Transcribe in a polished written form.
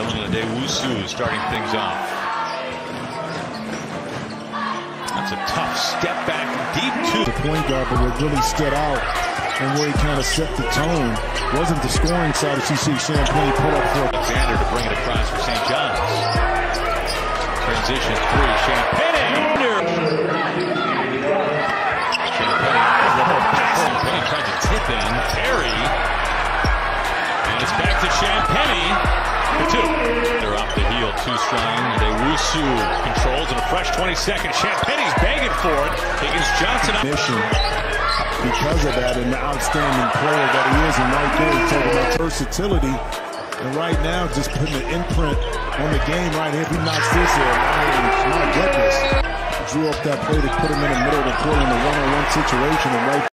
Wusu starting things off. That's a tough step back deep to the point guard, but what really stood out and where he kind of set the tone wasn't the scoring side as you see Champagnie put up for Alexander to bring it across for St. John's. Transition three, Champagnie tried to tip in, Terry, and it's back to Champagnie for two. They're off the heel, too strong. Wusu controls in a fresh 20 seconds. Champagnie's begging for it against Johnson. Because of that and the outstanding player that he is, and right there he's talking about versatility. And right now, just putting an imprint on the game right here. If he knocks this in, my goodness. Drew up that play to put him in the middle of the court in a one-on-one situation and right